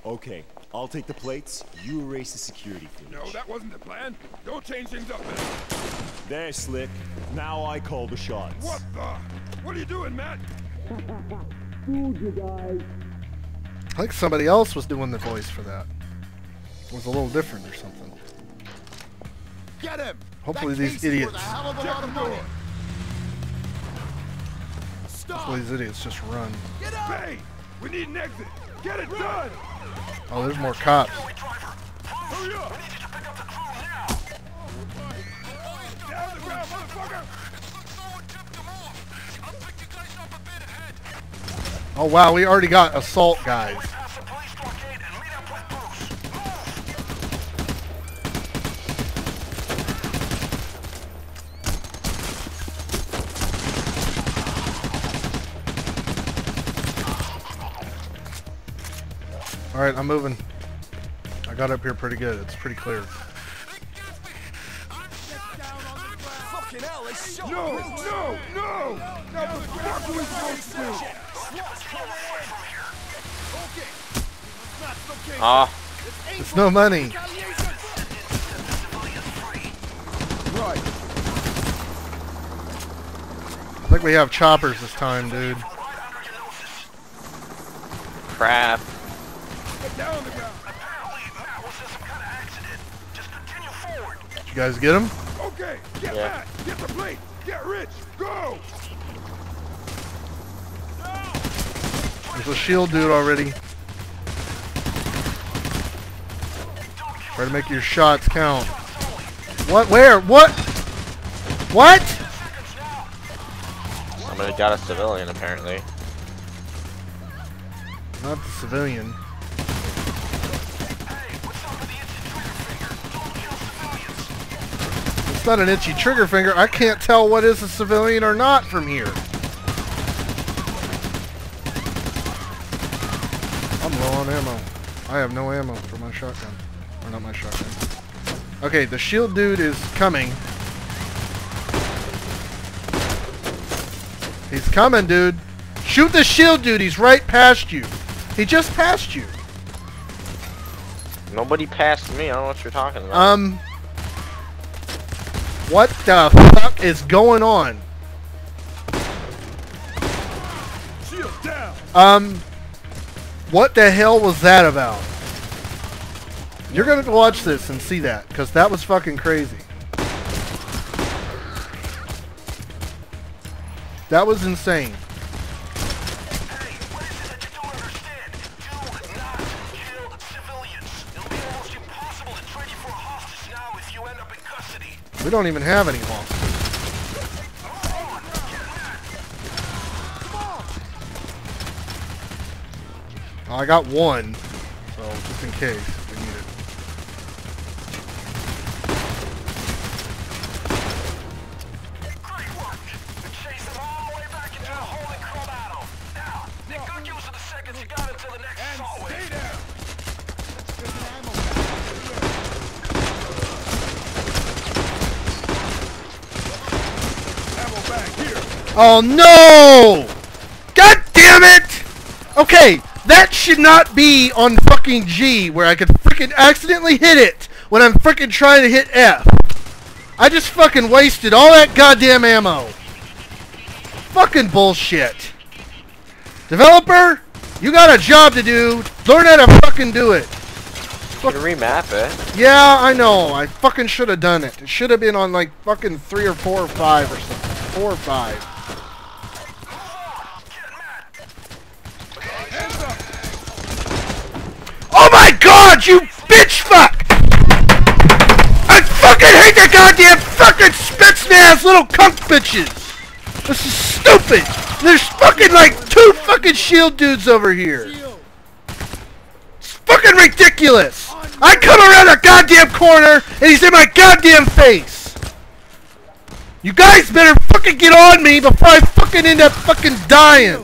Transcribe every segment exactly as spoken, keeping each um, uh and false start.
Okay, I'll take the plates, you erase the security footage. No, that wasn't the plan. Don't change things up, man. There, Slick. Now I call the shots. What the? What are you doing, Matt? Fooled you guys. I think somebody else was doing the voice for that. It was a little different or something. Get him! Hopefully that these case idiots. Is worth a hell of a lot of money. Stop! Hopefully these idiots just run. Get up! Hey! We need an exit! Get it done! Oh, there's more cops. Hurry up! We need you to pick up the crew now! Down the ground, motherfucker! Oh wow, we already got assault guys. Alright, I'm moving. I got up here pretty good. It's pretty clear. Fucking hell, they shot No! me. No! No! Now what the fuck are we supposed to do? Ah. It's no money. Right. I think we have choppers this time, dude. Crap. Get down on the ground. Did you guys get him? Okay, get Yeah. back. Get the plate. Get rich. Go! There's a shield dude already. Try to make your shots count. What? Where? What? What? Somebody got a civilian apparently. Not the civilian. It's not an itchy trigger finger. I can't tell what is a civilian or not from here. I'm low on ammo. I have no ammo for my shotgun. Or not my shotgun. Okay, the shield dude is coming. He's coming, dude. Shoot the shield dude. He's right past you. He just passed you. Nobody passed me. I don't know what you're talking about. Um. What the fuck is going on? Shield down. Um. What the hell was that about? You're gonna have to watch this and see that, because that was fucking crazy. That was insane. We don't even have any hostages. Oh, I got one, so just in case we need it. Great work! We chased them all the way back into the hole in Coronado. Now, make good use of the seconds you got until the next And assault wave. stay down. Ammo back here. Oh no! God damn it! Okay, that should not be on fucking G, where I could freaking accidentally hit it when I'm freaking trying to hit F. I just fucking wasted all that goddamn ammo. Fucking bullshit. Developer, you got a job to do. Learn how to fucking do it. You can remap it. Yeah, I know. I fucking should have done it. It should have been on like fucking three or four or five or something. Four or five. Oh my god, you bitch fuck! I fucking hate that goddamn fucking Spetsnaz little cunt bitches! This is stupid! There's fucking like two fucking shield dudes over here. It's fucking ridiculous! I come around a goddamn corner and he's in my goddamn face! You guys better fucking get on me before I fucking end up fucking dying!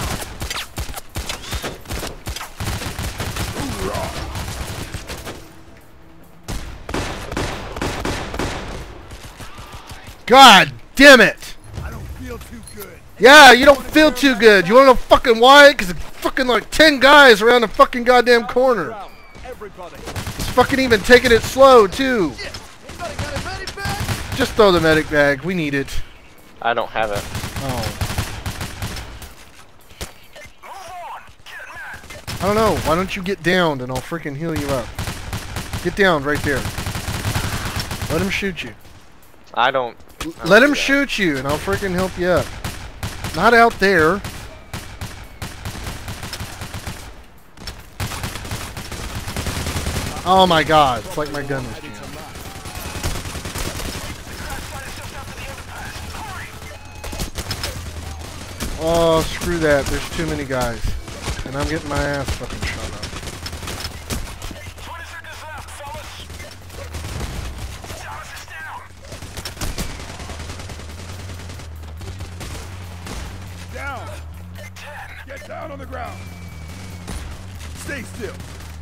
God damn it! I don't feel too good. Yeah, you don't feel too good. You wanna know fucking why? Because fucking like ten guys around the fucking goddamn corner. Everybody. He's fucking even taking it slow too. Anybody got a medic bag? Just throw the medic bag. We need it. I don't have it. Oh. I don't know. Why don't you get downed and I'll freaking heal you up? Get down right there. Let him shoot you. I don't. I don't Let him do that. shoot you and I'll freaking help you up. Not out there. Oh my god. It's like my gun was jammed. Oh, screw that. There's too many guys. And I'm getting my ass fucking shot up. twenty seconds left, fellas. Thomas is down. Down. Get down on the ground. Stay still.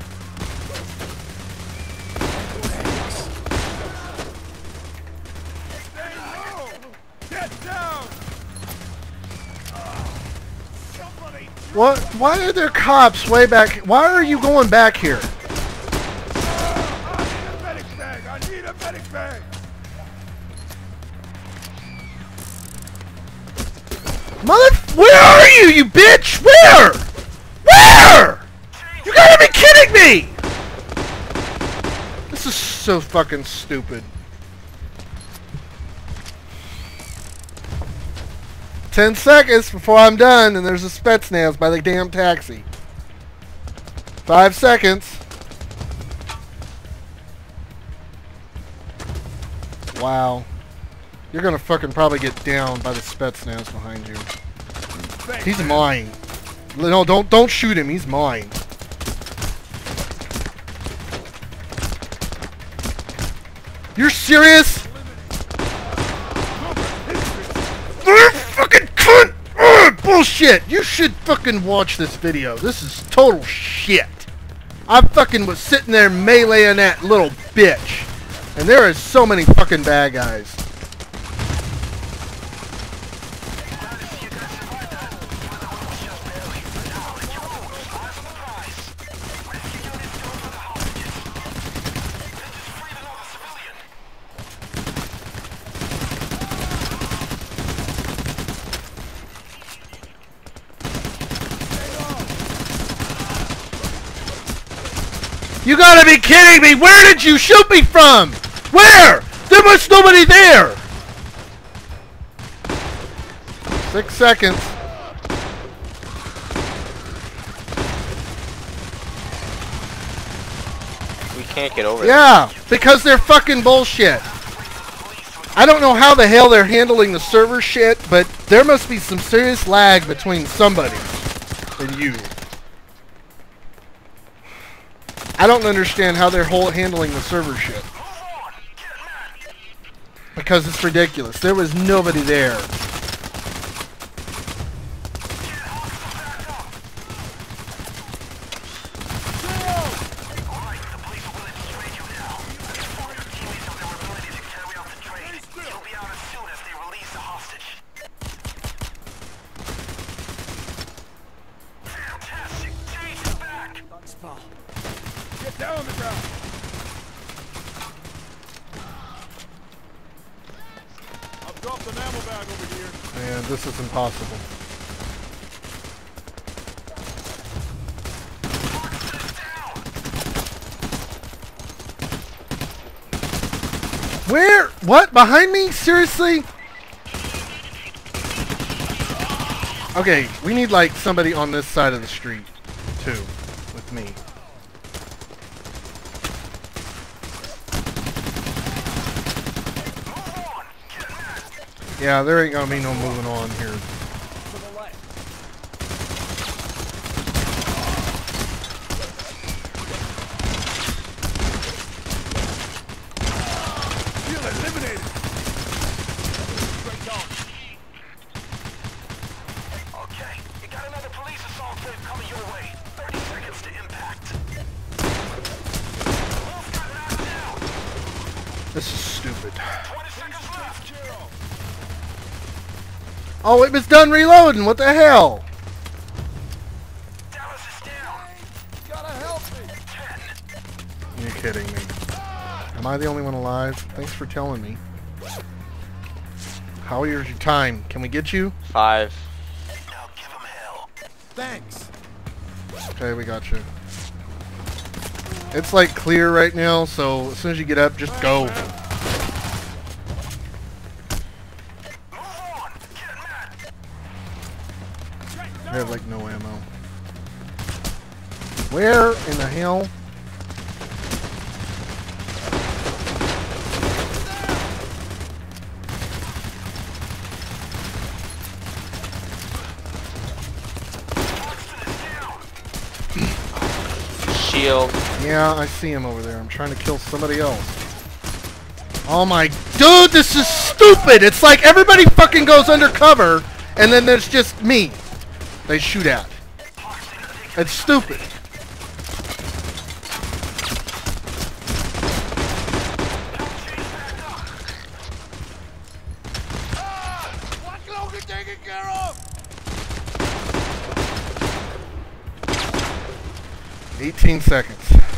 Stay low. Get down. Somebody. What? Why are there cops way back? Why are you going back here? I need a medic bag. I need a medic bag. Mother, where are you, you bitch? Where? Where? You gotta be kidding me! This is so fucking stupid. Ten seconds before I'm done, and there's a Spetsnaz by the damn taxi. Five seconds. Wow. You're gonna fucking probably get down by the Spetsnaz behind you. He's mine. No, don't don't shoot him. He's mine. You're serious? You fucking cunt! Ugh, bullshit! You should fucking watch this video. This is total shit. I fucking was sitting there meleeing that little bitch. And there is so many fucking bad guys. You gotta be kidding me! Where did you shoot me from? Where? There was nobody there! Six seconds. We can't get over Yeah, because they're fucking bullshit. I don't know how the hell they're handling the server shit, but there must be some serious lag between somebody and you. I don't understand how they're whole handling the server shit. Because it's ridiculous. There was nobody there. Get down on the ground. I've dropped an ammo bag over here. Man, this is impossible. Where? What? Behind me? Seriously? Okay, we need like somebody on this side of the street, too, with me. Yeah, there ain't gonna be no moving on here. Feel eliminated. Okay, you got another police assault wave coming your way. thirty seconds to impact. Wolf got knocked down. This is stupid. twenty seconds left. Oh, it was done reloading. What the hell? You're kidding me. Am I the only one alive? Thanks for telling me. How is your time? Can we get you? Five. Now give him hell. Thanks. Okay, we got you. It's like clear right now, so as soon as you get up, just go. Move on. Get mad. I have like no ammo. Where in the hell? Shield. Yeah, I see him over there. I'm trying to kill somebody else. Oh my... Dude, this is stupid! It's like everybody fucking goes undercover, and then there's just me they shoot at. It's stupid. Watch Logan taken care of. eighteen seconds.